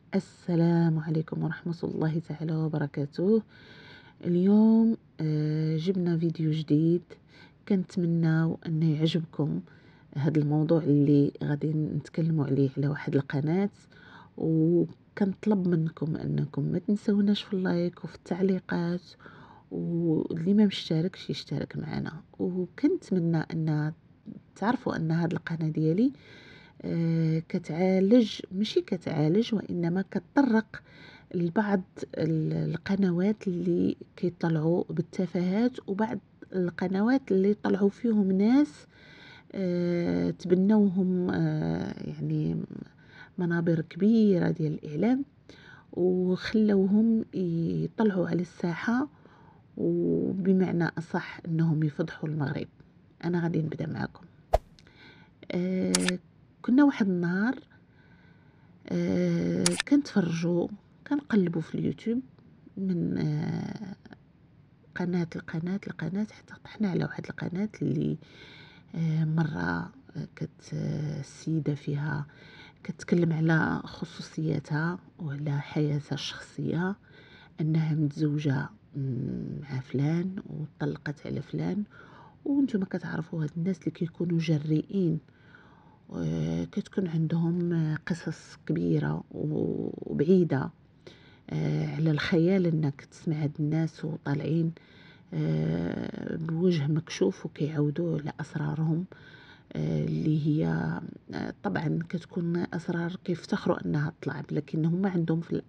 السلام عليكم ورحمة الله تعالى وبركاته. اليوم جبنا فيديو جديد. كنتمناو انه يعجبكم هذا الموضوع اللي غادي نتكلموا عليه على واحد القناة، وكنطلب منكم انكم ما تنسوناش في اللايك وفي التعليقات، واللي ما مشتركش يشترك معنا. وكنتمنى ان تعرفوا ان هذه القناة ديالي كتعالج، ماشي كتعالج وإنما كتطرق لبعض القنوات اللي كيطلعوا بالتفاهات، وبعض القنوات اللي طلعوا فيهم ناس تبنوهم يعني منابر كبيرة ديال الإعلام، وخلوهم يطلعوا على الساحة، وبمعنى أصح أنهم يفضحوا المغرب. أنا غادي نبدأ معكم. كنا واحد النهار كنتفرجوا، كنقلبوا في اليوتيوب من قناة لقناة حتى طحنا على واحد القناة اللي مرة كت السيدة فيها كتكلم على خصوصياتها وعلى حياتها الشخصية، أنها متزوجة مع فلان وطلقت على فلان. وانتم كتعرفوا هاد الناس اللي كيكونوا جريئين كتكون عندهم قصص كبيرة وبعيدة على الخيال، انك تسمع هاد الناس وطالعين بوجه مكشوف وكيعودوا على اسرارهم اللي هي طبعا كتكون اسرار كيفتخروا انها طلع، لكن هم عندهم في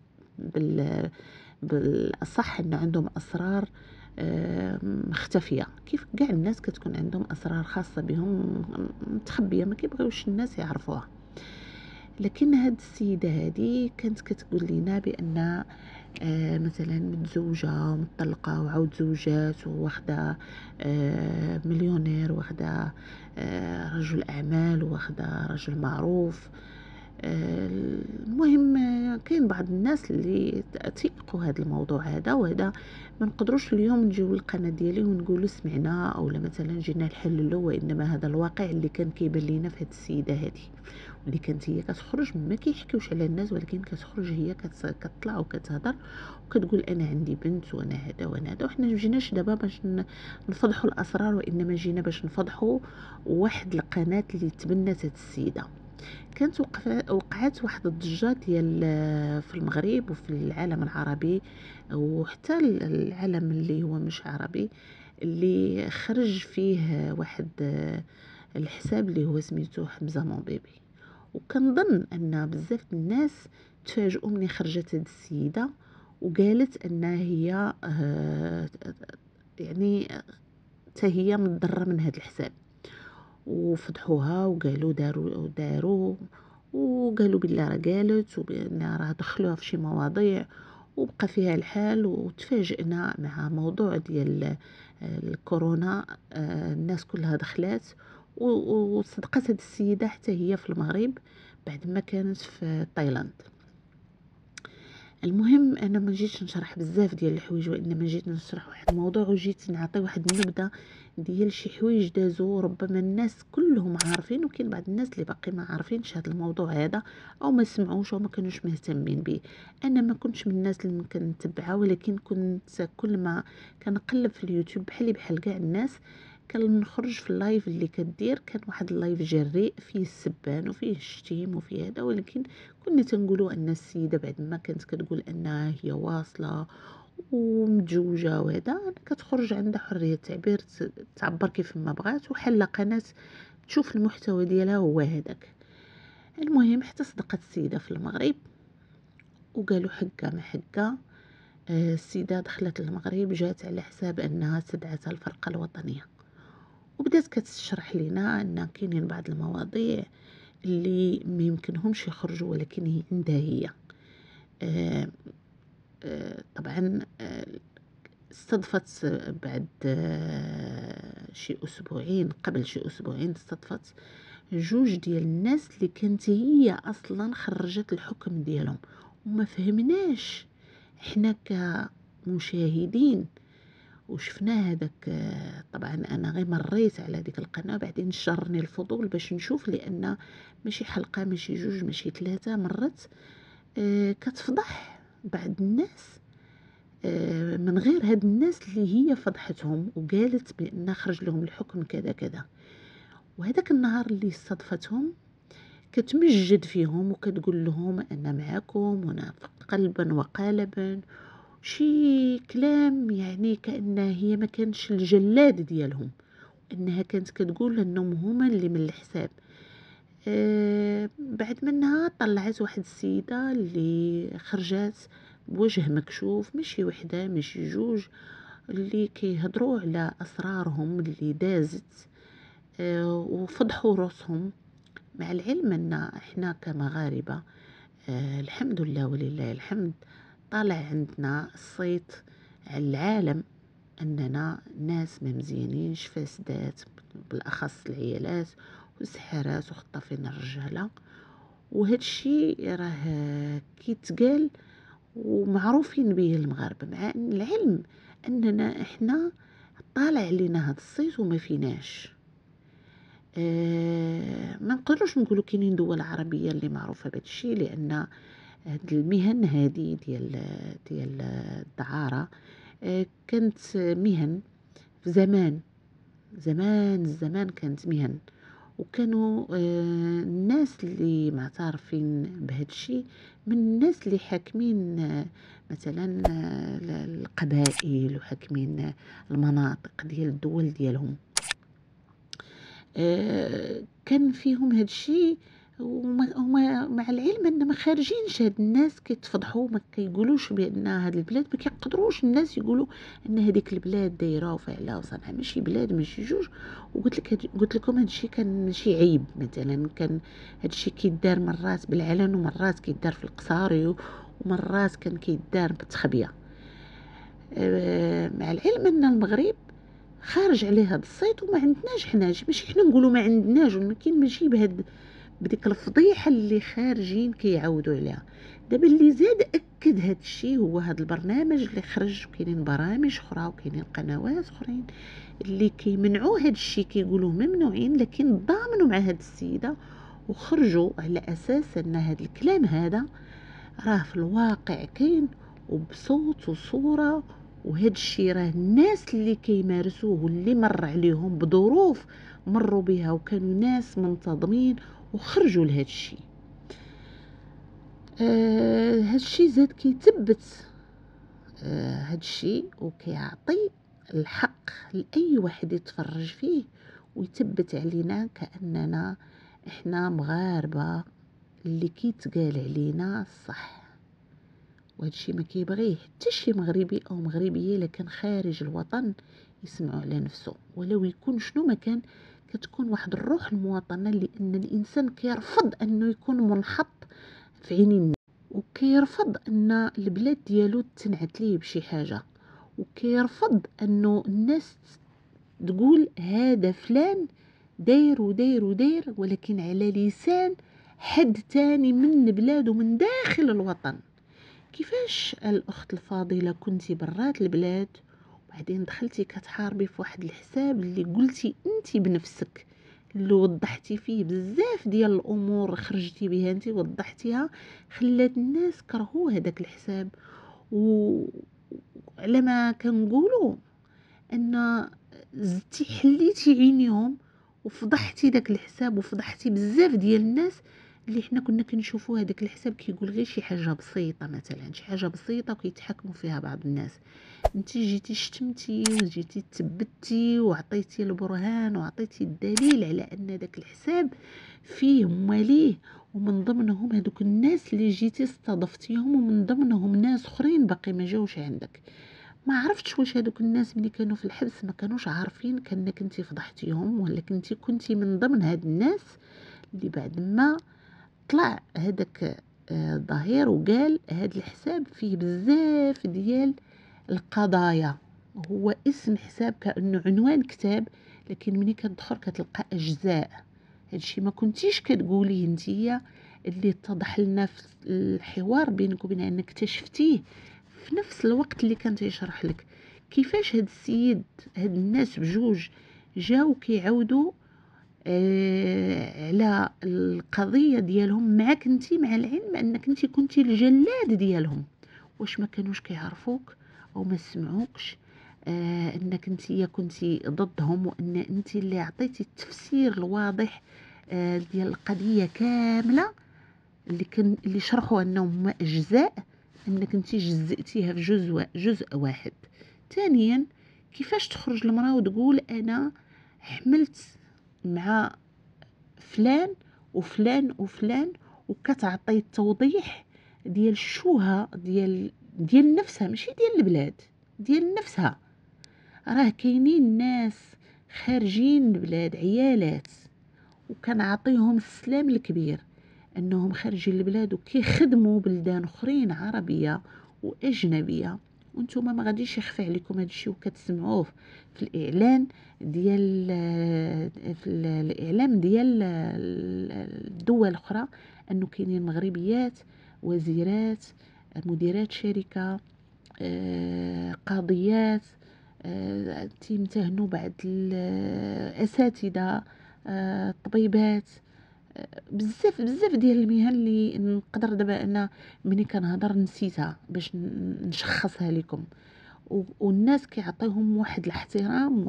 بالاصح ان عندهم اسرار مختفيه، كيف كاع الناس كتكون عندهم اسرار خاصه بهم متخبيه ما كيبغيوش الناس يعرفوها. لكن هاد السيده هذه كانت كتقول لنا بان مثلا متزوجه ومطلقه وعاود زوجات واخده مليونير، واخده رجل اعمال، واخده رجل معروف. المهم كاين بعض الناس اللي تيقوا هذا الموضوع هذا، وهذا ما نقدروش اليوم نجيو للقناه ديالي ونقولوا سمعنا او مثلا جينا نحللو، وانما هذا الواقع اللي كان كيبان لينا في هذه السيده هذه، واللي كانت هي كتخرج ما كيحكيوش على الناس، ولكن كتخرج هي كتطلع وكتهضر وكتقول انا عندي بنت وانا هذا وانا هذا. وحنا ما جيناش دابا باش نفضحوا الاسرار، وانما جينا باش نفضحوا واحد القناه اللي تبنت هذه السيده. كانت وقعت واحد الضجه ديال في المغرب وفي العالم العربي وحتى العالم اللي هو مش عربي، اللي خرج فيه واحد الحساب اللي هو سميتو حمزة مون بيبي. وكنظن ان بزاف الناس تفاجئوا ملي خرجت هاد السيده وقالت ان هي يعني حتى هي مضره من هاد الحساب، وفضحوها وقالوا داروا وقالوا بالله راه قالت، وبان راه دخلوها في شي مواضيع وبقى فيها الحال. وتفاجئنا مع موضوع ديال الكورونا، الناس كلها دخلات وصدقت هاد السيدة حتى هي في المغرب بعد ما كانت في تايلاند. المهم انا ما جيتش نشرح بزاف ديال الحوايج، وانما جيت نشرح واحد الموضوع، وجيت نعطي واحد النبذه ديال شي حوايج دازو ربما الناس كلهم عارفين، وكاين بعض الناس اللي باقي ما عارفينش هذا الموضوع هذا او ما سمعوش او ما كانوش مهتمين به. انا ما كنتش من الناس اللي كنتبعها، ولكن كنت كل ما كنقلب في اليوتيوب بحال كاع الناس كنخرج في اللايف اللي كدير. كان واحد اللايف جريء فيه السبان وفيه الشتيم وفيه هذا، ولكن كنا تنقولوا ان السيده بعد ما كانت كتقول انها هي واصله ومتزوجه وهذا، كتخرج عندها حريه التعبير، تعبر كيف ما بغات، وحل قناه تشوف المحتوى ديالها هو هذاك. المهم حتى صدقت السيده في المغرب وقالوا حقه ما حقه. السيده دخلت المغرب، جات على حساب انها استدعت الفرقه الوطنيه، وبدات كتشرح لنا ان كاينين بعض المواضيع اللي ما يمكنهمش يخرجوا، ولكن هي عندها هي. طبعا استضفت بعد شي أسبوعين، قبل شي أسبوعين استضفت جوج ديال الناس اللي كانت هي أصلا خرجت الحكم ديالهم، وما فهمناش احنا كمشاهدين وشفنا هذاك. طبعا انا غير مريت على ديك القناه، بعدين شرني الفضول باش نشوف، لان ماشي حلقه ماشي جوج ماشي ثلاثه مرت كتفضح بعض الناس من غير هاد الناس اللي هي فضحتهم وقالت بان خرج لهم الحكم كذا كذا. وهذاك النهار اللي استضفتهم كتمجد فيهم وكتقول لهم انا معكم وانا قلبا وقالبا، شي كلام يعني كأنها هي ما كانش الجلاد ديالهم، انها كانت كتقول انهم هما اللي من الحساب. بعد منها طلعت واحد السيدة اللي خرجات بوجه مكشوف، ماشي وحدة ماشي جوج، اللي كيهضروا على اسرارهم اللي دازت وفضحوا روسهم. مع العلم ان احنا كمغاربة الحمد لله ولله الحمد طالع عندنا الصيت على العالم اننا ناس ما مزيانينش، فاسدات بالاخص العيالات والسحرات وخطافين الرجاله. وهذا الشيء راه كيتقال ومعروفين به المغاربه، مع ان العلم اننا احنا طالع علينا هذا الصيت وما فيناش. ما نقدروش نقولوا كاينين دول عربيه اللي معروفه بهذا الشيء، لان هاد المهن هذه ديال الدعاره كانت مهن في زمان كانت مهن، وكانوا الناس اللي معترفين بهذا الشيء من الناس اللي حاكمين مثلا القبائل وحاكمين المناطق ديال الدول ديالهم. كان فيهم هاد الشيء. وما مع العلم ان ما خارجينش هاد الناس كيتفضحوا، ما كيقولوش بان هاد البلاد ما كيقدروش الناس يقولوا ان هذيك البلاد دايره وفاعله وصانعه، ماشي بلاد ماشي جوج. قلت لكم هاد الشيء كان ماشي عيب، مثلا كان هاد الشيء كيدار مرات بالعلن ومرات كيدار في القصاري ومرات كان كيدار بالتخبيه. مع العلم ان المغرب خارج عليه هذا الصيت وما عندناش حناش، ماشي حنا نقولوا ما عندناش، ولكن ماشي بديك الفضيحه اللي خارجين كيعاودوا عليها. دابا اللي زاد اكد هذا الشيء هو هذا البرنامج اللي خرج، وكاينين برامج اخرى وكاينين قنوات اخرين اللي كيمنعوا هذا الشيء، كيقولوا ممنوعين، لكن ضامنوا مع هذه السيده وخرجوا على اساس ان هذا الكلام هذا راه في الواقع كاين وبصوت وصوره. وهذا الشيء راه الناس اللي كيمارسوه واللي مر عليهم بظروف مروا بها وكانوا ناس منتظمين وخرجوا لهذا الشيء. هذا الشيء زاد كيثبت هذا الشيء وكيعطي الحق لأي واحد يتفرج فيه ويثبت علينا كأننا احنا مغاربة اللي كيتقال علينا صح. وهذا الشيء ما كيبغيه حتى شي مغربي او مغربيه الا كان خارج الوطن يسمعوا على نفسه، ولو يكون شنو ما كان. كتكون واحد الروح المواطنه، لان الانسان كيرفض انه يكون منحط في عين الناس، وكيرفض ان البلاد ديالو تنعت ليه بشي حاجه، وكيرفض انه الناس تقول هذا فلان داير وداير وداير ولكن على لسان حد تاني من بلاده من داخل الوطن. كيفاش الأخت الفاضلة كنتي برات البلاد وبعدين دخلتي كتحاربي في واحد الحساب اللي قلتي انتي بنفسك اللي وضحتي فيه بزاف ديال الأمور، خرجتي بها انتي وضحتيها، خلات الناس كرهوا هذاك الحساب. وعلى ما كنقولوا ان زدتي حليتي عينيهم وفضحتي داك الحساب وفضحتي بزاف ديال الناس اللي حنا كنا كنشوفوا هذاك الحساب كيقول غير شي حاجه بسيطه، مثلا شي حاجه بسيطه وكيتحكموا فيها بعض الناس. انتي جيتي شتمتي وجيتي تثبتي وعطيتي البرهان وعطيتي الدليل على ان داك الحساب فيه مواليه، ومن ضمنهم هذوك الناس اللي جيتي استضفتيهم، ومن ضمنهم ناس اخرين باقي ما جاوش عندك. ما عرفتش واش هذوك الناس ملي كانوا في الحبس ما كانوش عارفين كانك كنتي فضحتيهم، ولا كنتي من ضمن هاد الناس اللي بعد ما طلع هذاك ظهير وقال هاد الحساب فيه بزاف ديال القضايا، هو اسم حساب كأنه عنوان كتاب، لكن ملي كتدخل كتلقى أجزاء. هادشي ما كنتيش كتقوليه نتيا، اللي اتضح لنا في الحوار بينك وبين انك اكتشفتيه في نفس الوقت اللي كان تيشرح لك كيفاش هاد السيد هاد الناس بجوج جاو كيعاودوا على القضيه ديالهم معاك انت، مع العلم انك انت كنتي الجلاد ديالهم. واش ما كانوش كيعرفوك او ما سمعوكش انك انت كنتي ضدهم، وان انت اللي عطيتي التفسير الواضح ديال القضيه كامله، اللي شرحوا انهم هما اجزاء، انك انت جزئتيها في جزء واحد. ثانيا، كيفاش تخرج المراه وتقول انا حملت مع فلان وفلان وفلان، وكتعطي التوضيح ديال الشوهه ديال نفسها، ماشي ديال البلاد، ديال نفسها. راه كاينين ناس خارجين البلاد، عيالات، وكنعطيهم السلام الكبير انهم خارجين البلاد وكيخدموا بلدان اخرين عربيه واجنبيه، وانتم ما غاديش يخفى عليكم هذا الشيء، وكتسمعوه في الاعلان ديال الدول الاخرى، انه كاينين مغربيات وزيرات، مديرات شركه، قاضيات، تيمتهنوا بعض الاساتذه، طبيبات، بزاف بزاف ديال المهن اللي نقدر دابا انا ملي كنهضر نسيتها باش نشخصها لكم. والناس كيعطيهم واحد الاحترام،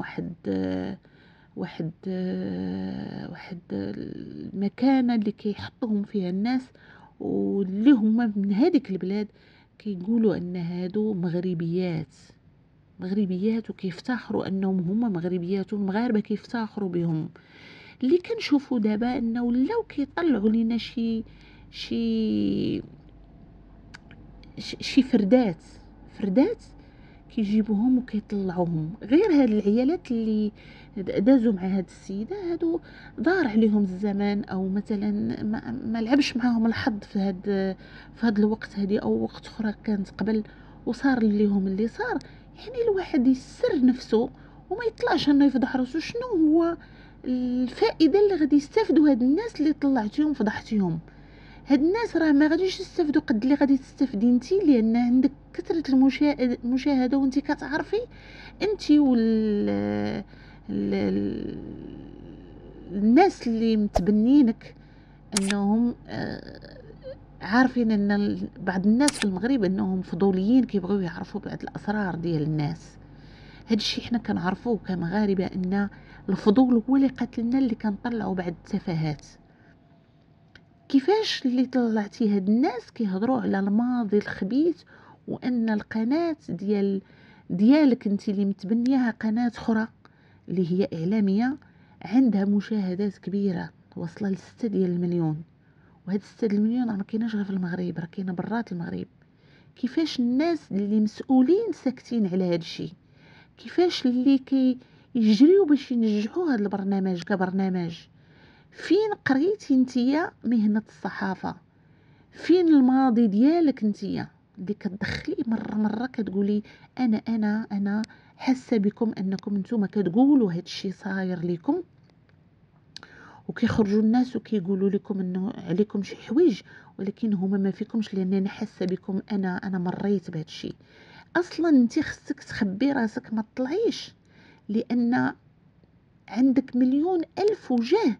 واحد المكانه اللي كيحطوهم فيها الناس، واللي هما من هذيك البلاد كيقولوا ان هادو مغربيات وكيفتخروا انهم هما مغربيات، والمغاربه كيفتخروا بهم. اللي كنشوفوا دابا انه ولاو كيطلعوا لينا شي شي فردات كيجيبوهم وكيطلعوهم. غير هاد العيالات اللي دازوا مع هاد السيده هادو دار عليهم الزمان، او مثلا ما لعبش معاهم الحظ في هاد الوقت هادي، او وقت اخرى كانت قبل وصار ليهم اللي صار. يعني الواحد يسر نفسه وما يطلعش انه يفضح راسو. شنو هو الفائده اللي غادي يستافدوا هاد الناس اللي طلعتيهم فضحتيهم؟ هاد الناس راه ما غاديش يستافدوا قد اللي غادي تستافدي انتي، لان عندك كثره المشاهده، وانتي كتعرفي انتي ال... الناس اللي متبنينك انهم عارفين ان بعض الناس في المغرب انهم فضوليين، كيبغيو يعرفوا بعض الاسرار ديال الناس. هاد الشيء حنا كنعرفوه كمغاربه، ان الفضول هو اللي قتلنا، اللي كنطلعوا بعض التفاهات. كيفاش اللي طلعتي هاد الناس كيهضروا على الماضي الخبيث، وان القناه ديالك انت اللي متبنياها قناه اخرى اللي هي اعلاميه عندها مشاهدات كبيره واصله ل6 ديال المليون، وهاد 6 المليون راه ما كايناش غير في المغرب، راه كاينه برات المغرب. كيفاش الناس اللي مسؤولين ساكتين على هاد الشيء؟ كيفاش اللي يجريوا باش ينجحوا هذا البرنامج كبرنامج؟ فين قريتي نتيا مهنة الصحافة؟ فين الماضي ديالك نتيا اللي كتدخلي مرة كتقولي انا حاسه بكم انكم نتوما كتقولوا هادشي صاير لكم، وكيخرجوا الناس وكيقولوا لكم انه عليكم شي حوايج، ولكن هما ما فيكمش، لان انا حاسه بكم، انا مريت بهادشي. اصلا انت خصك تخبي راسك، ما تطلعيش، لان عندك مليون الف وجه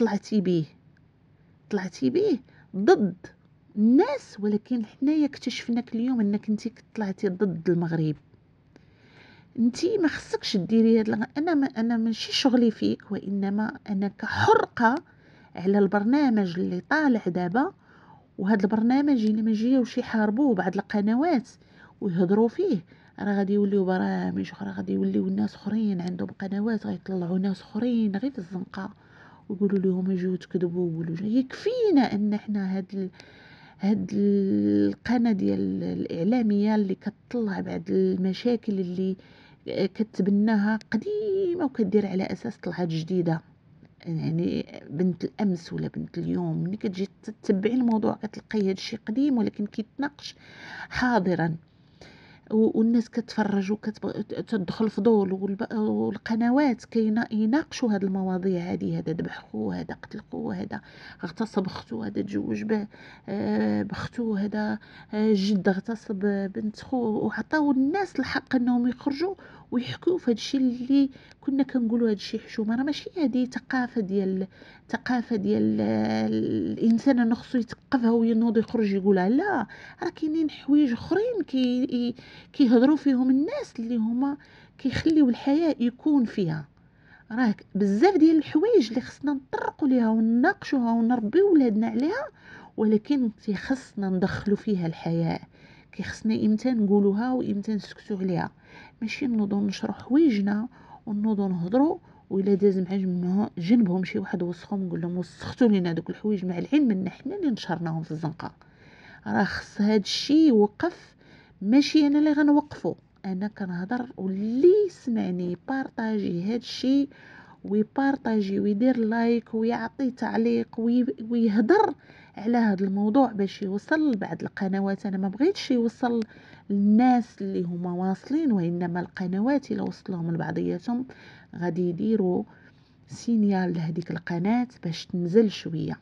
طلعتي بيه ضد الناس، ولكن حنايا اكتشفناك اليوم انك انت طلعتي ضد المغرب. انت ما خصكش ديري هاد انا ماشي شغلي فيك، وانما انا كحرقه على البرنامج اللي طالع دابا. وهذا البرنامج الا ما جاوش يحاربوه بعض القنوات ويهضروا فيه، راه غادي يوليو برامج اخرى، غادي يوليو الناس اخرين عندهم قنوات غيطلعوا ناس اخرين غير في الزنقه ويقولوا لهم اجوا تكذبوا. يكفينا ان احنا هاد القناه ديال الاعلاميه اللي كتطلع بعض المشاكل اللي كتبناها قديمه وكدير على اساس طلعت جديده. يعني بنت الامس ولا بنت اليوم، ملي كتجي تتبعي الموضوع كتلقاي هادشي قديم ولكن كيتناقش حاضرا. والناس كتفرج تدخل فضول، والقنوات يناقشوا هاد المواضيع هادي، هذا ذبح خو، هذا قتل خو، هذا اغتصب اختو، هذا تزوج بختو، هذا جد اغتصب بنت خو، وعطاو الناس الحق انهم يخرجوا ويحكوا في هادشي اللي كنا كنقولوا هادشي حشومه. راه ماشي هذه ثقافه ديال الانسان انه خصو يثقفها وينوض يخرج يقولها، لا. راه كاينين حوايج اخرين كيهضروا فيهم الناس اللي هما كيخليو الحياة يكون فيها. راه بزاف ديال الحوايج اللي خصنا نطرقوا ليها ونناقشوها ونربيو ولادنا عليها، ولكن خصنا ندخلوا فيها الحياة، خصنا امتى نقولوها وامتى نسكتوا عليها. ماشي نوضوا نشرحوا حوايجنا ونوضوا نهضروا وإلا داز مع جنبهم شي واحد وسخهم نقول لهم وسختوا لينا دوك الحوايج، مع العلم ان حنا اللي نشرناهم في الزنقه. راه خص هاد الشيء يوقف، ماشي انا اللي غنوقفه. انا كنهضر واللي يسمعني بارطاجي هاد الشيء ويبارطاجي ويدير لايك ويعطي تعليق ويهضر على هذا الموضوع باش يوصل لبعض القنوات. انا ما بغيتش يوصل للناس اللي هما واصلين، وانما القنوات الى وصلهم لبعضياتهم غادي يديروا سينيال لهذيك القناه باش تنزل شويه،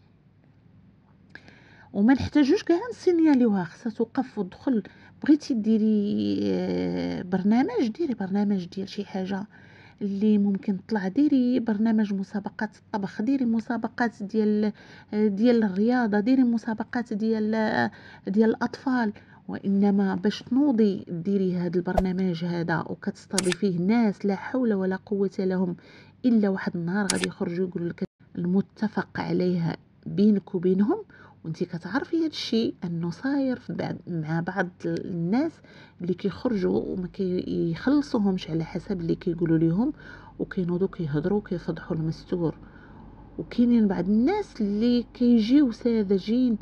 وما نحتاجوش كاع نسينياليوها. خصها توقف ودخل. بغيتي ديري برنامج، ديري برنامج ديال شي حاجه اللي ممكن تطلع، ديري برنامج مسابقات الطبخ، ديري مسابقات ديال الرياضه، ديري مسابقات ديال الاطفال. وانما باش تنوضي ديري هذا البرنامج هذا وكتستضيفيه ناس لا حول ولا قوه لهم الا واحد النهار غادي يخرجوا يقولوا لك المتفق عليها بينك وبينهم، وانتي كتعرفي هذا الشيء انه صاير مع بعض الناس اللي كيخرجوا وما كيخلصوهمش على حسب اللي كيقولوا لهم، وكينوضوا كيهضروا كيفضحوا المستور. وكاينين بعض الناس اللي كيجيو ساذجين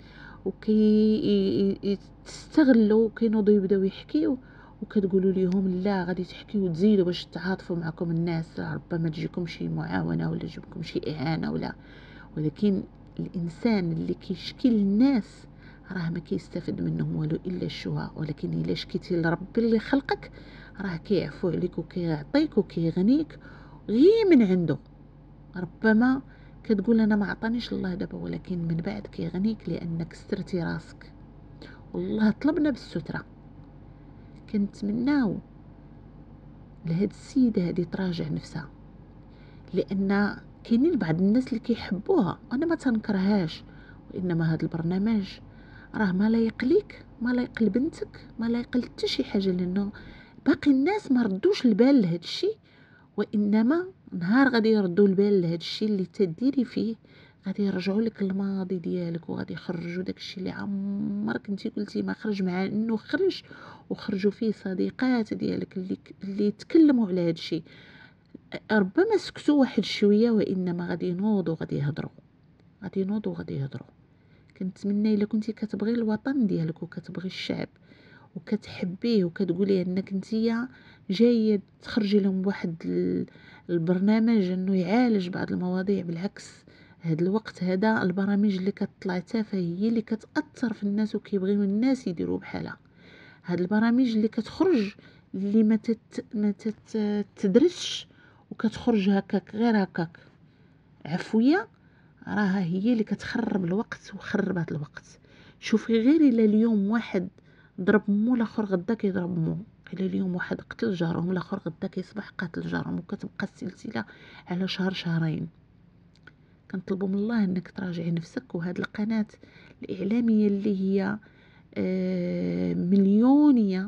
وكيستغلوا وكينوضوا يبداو يحكيو، وكتقولوا لهم لا غادي تحكيو وتزيدوا باش تعاطفوا معكم الناس، ربما تجيكم شي معاونه ولا تجيكم شي اعانه ولا. ولكن الانسان اللي كيشكي للناس راه ما كيستافد منهم والو الا الشهوه، ولكن الا شكيتي لربي اللي خلقك راه كيعفو عليك وكيعطيك وكيغنيك غير من عنده. ربما كتقول انا ما عطانيش الله دابا، ولكن من بعد كيغنيك لانك سترتي راسك. والله طلبنا بالستره. كنتمناو لهاد السيده هذه تراجع نفسها، لان كاينين بعض الناس اللي كيحبوها، انا ما تنكرهاش، وانما هذا البرنامج راه ما لايق ليك، ما لايق لبنتك، ما لايق لحتى شي حاجه، لانه باقي الناس ما ردوش البال لهذا الشيء. وانما نهار غادي يردوا البال لهذا الشيء اللي تديري فيه، غادي يرجعوا لك الماضي ديالك وغادي يخرجوا داك الشيء اللي عمرك انت قلتي ما خرج، مع انه خرج وخرجوا فيه صديقات ديالك اللي تكلموا على هذا الشيء. ربما سكتوا واحد شويه، وانما غادي ينوضوا غادي يهضروا، غادي ينوضوا غادي يهضروا. كنتمنى الا كنتي كتبغي الوطن ديالك وكتبغي الشعب وكتحبيه وكتقولي انك نتيا جايه تخرجي لهم بواحد البرنامج انه يعالج بعض المواضيع، بالعكس هاد الوقت هذا البرامج اللي كتطلع تافهه هي اللي كتاثر في الناس وكيبغيو الناس يديروا بحالها. هاد البرامج اللي كتخرج اللي ما تدرسش وكتخرج هكاك غير هكاك عفويه، راها هي اللي كتخرب الوقت وخربات الوقت. شوفي غير الى اليوم واحد ضرب مو الاخر غدا كيضرب مو، الى اليوم واحد قتل جارهم الاخر غدا كيصبح قاتل جارهم، وكتبقى السلسله على شهر شهرين. كنطلبوا من الله انك تراجعي نفسك. وهاد القناه الاعلاميه اللي هي مليونيه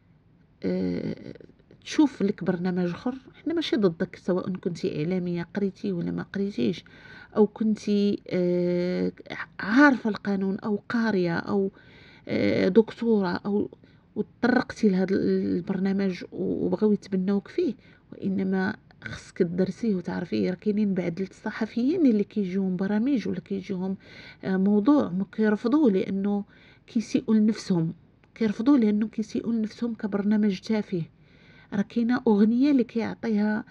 تشوف لك برنامج اخر، احنا ماشي ضدك سواء كنتي اعلاميه قريتي ولا ما قريتيش، او كنتي عارفه القانون او قاريه او دكتوره او وتطرقتي لهذا البرنامج وبغاو يتبناوك فيه، وانما خصك تدرسيه وتعرفيه. راه كاينين بعض الصحفيين اللي كيجيهم برامج ولا كيجيهم موضوع ما كيرفضوه لانه كيسيئوا لنفسهم، كيرفضوه لانه كيسيئوا لنفسهم كبرنامج تافه. راه كاينه اغنيه اللي كيعطيها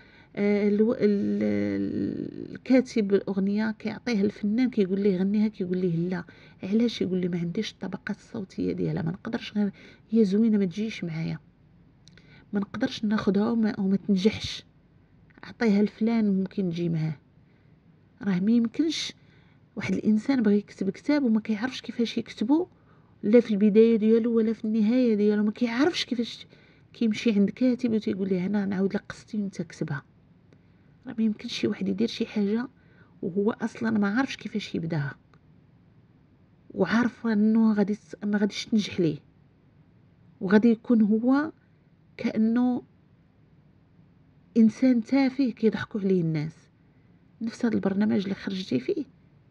الكاتب الاغنيه كيعطيها الفنان كيقول ليه غنيها، كيقول ليه لا. علاش؟ يقول لي ما عنديش الطبقات الصوتيه ديالها، ما نقدرش غير هي زوينه ما تجيش معايا. ما نقدرش ناخدها وما تنجحش، اعطيها لفلان ممكن تجي معاه. راه ما يمكنش واحد الانسان بغى يكتب كتاب وما كيعرفش كيفاش يكتبو، لا في البدايه ديالو ولا في النهايه ديالو، ما كيعرفش كيفاش كيمشي عند كاتب وتيقول ليه انا نعاود لك قصتي وانت كتبها. راه ما يمكنش شي واحد يدير شي حاجه وهو اصلا ما عارفش كيفاش يبداها، وعارف انه ما غاديش تنجح ليه، وغادي يكون هو كانه انسان تافه كيضحكوا عليه الناس. نفس هذا البرنامج اللي خرجتي فيه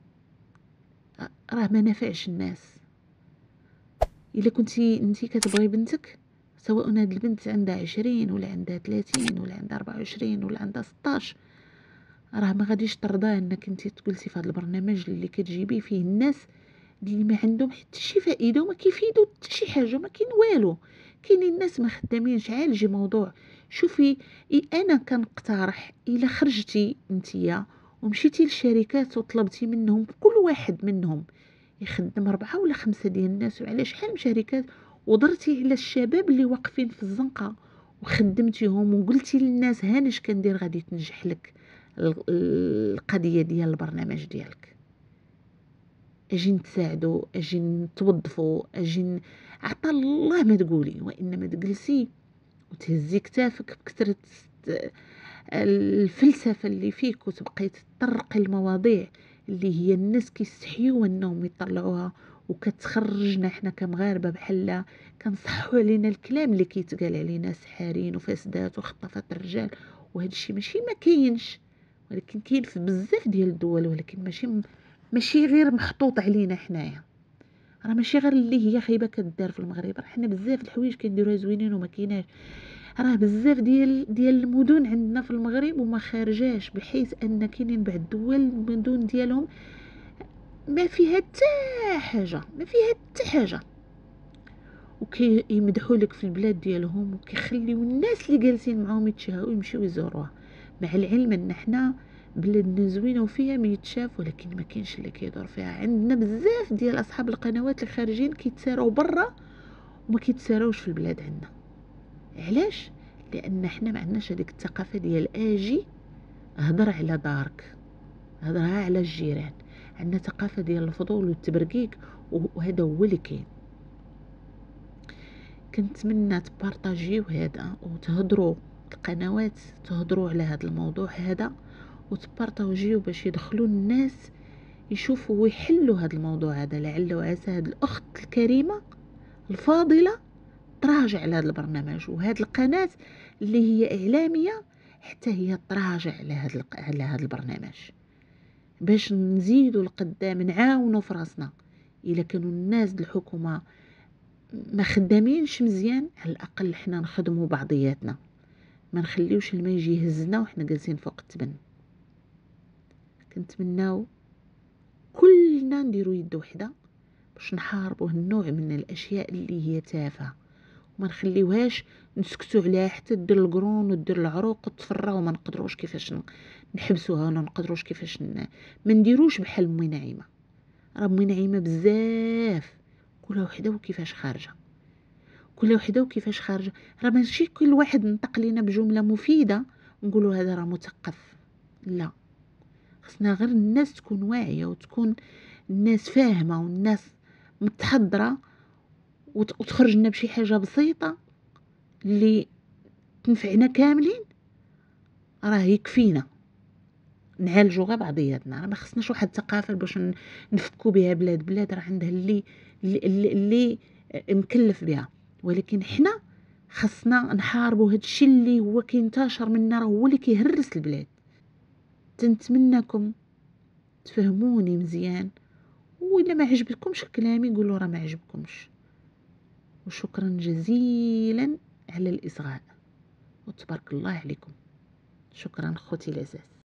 راه ما نافعش الناس. الا كنتي انتي كتبغي بنتك، سواء هاد البنت عندها 20 ولا عندها 30 ولا عندها 24 ولا عندها 16، راه ما غاديش ترضى انك انتي تجلسي في هذا البرنامج اللي كتجيبي فيه الناس اللي ما عندهم حتى شي فائده وما كيفيدوا حتى شي حاجه، ما كاين والو. كاينين الناس ما خدامينش. عالجي موضوع. شوفي، انا كنقترح الا خرجتي نتيا ومشيتي للشركات وطلبتي منهم كل واحد منهم يخدم 4 ولا 5 ديال الناس، وعلى شحال من شركات، ودرتي على الشباب اللي واقفين في الزنقه وخدمتيهم وقلتي للناس هانيش كندير غادي تنجح لك القضيه ديال البرنامج ديالك. اجي نتساعدوا، اجي نتوظفوا، اجي عطا الله ما تقولي، وانما تجلسي وتهزي كتافك بكثره الفلسفه اللي فيك وتبقاي تطرقي المواضيع اللي هي الناس كيستحيوا انهم يطلعوها، وكتخرجنا احنا كمغاربه بحال كنصحوا علينا الكلام اللي كيتقال علينا سحارين وفاسدات وخطافات الرجال. وهذا الشيء ماشي ما كاينش، ولكن كاين في بزاف ديال الدول، ولكن ماشي غير محطوط علينا حنايا. راه ماشي غير اللي هي خايبه كدار في المغرب، راه حنا بزاف الحوايج كنديروها زوينين وما كايناش. راه بزاف ديال المدن عندنا في المغرب وما خارجاش، بحيث ان كاينين بعض الدول المدن ديالهم ما فيها حتى حاجه، ما فيها حتى حاجه، وكيمدحوا لك في البلاد ديالهم وكيخليو الناس اللي جالسين معاهم يتشهوا يمشيو يزوروها، مع العلم ان حنا بلادنا زوينه وفيها ما يتشاف، ولكن ما كاينش اللي كيدور فيها. عندنا بزاف ديال اصحاب القنوات اللي خارجين كيتساراو برا وما كيتساراوش في البلاد عندنا. علاش؟ لان حنا ما عندناش هذيك الثقافه ديال اجي هضر على دارك، هضرها على الجيران. عندنا ثقافه ديال الفضول والتبرقيق، وهذا هو اللي كاين. كنتمنى تبارطاجيو هذا وتهضروا القنوات، تهضروا على هذا الموضوع هذا وتبارطاجيو باش يدخلوا الناس يشوفوا ويحلوا هذا الموضوع هذا. لعل وعسى هذه الاخت الكريمه الفاضله تراجع على هذا البرنامج، وهذه القناه اللي هي اعلاميه حتى هي تراجع على هذا البرنامج، باش نزيدوا لقدام نعاونوا في راسنا. الا كانوا الناس الحكومه ما خدامينش مزيان، على الاقل حنا نخدموا بعضياتنا، ما نخليوش الماء يجي يهزنا وحنا جالسين فوق التبن. كنتمناو كلنا نديروا يد وحده باش نحاربوا النوع من الاشياء اللي هي تافهه، وما نخليوهاش نسكتوا عليها حتى دير القرون ودير العروق وتفرغ، وما نقدروش كيفاش نحبسوها، ولا نقدروش كيفاش ما نديروش بحال امي نعيمه. راه امي نعيمه بزاف، كل وحده وكيفاش خارجه، كل وحده وكيفاش خارجه. راه ماشي كل واحد نطق لينا بجمله مفيده نقولوا هذا راه مثقف، لا. خصنا غير الناس تكون واعيه، وتكون الناس فاهمه، والناس متحضره، وتخرج لنا بشي حاجه بسيطه اللي تنفعنا كاملين، راه يكفينا نعالجوا غير بعضياتنا. راه ما خصناش واحد الثقافه باش نفكوا بها بلاد راه عندها اللي مكلف بها، ولكن حنا خصنا نحاربوا هادشي اللي هو كينتشر منا، راه هو اللي كيهرس البلاد. تنتمنىكم تفهموني مزيان، وإلا ما عجبكمش كلامي قولوا راه ما عجبكمش. وشكرا جزيلا على الإصغاء، وتبارك الله عليكم. شكرا خوتي العزاز.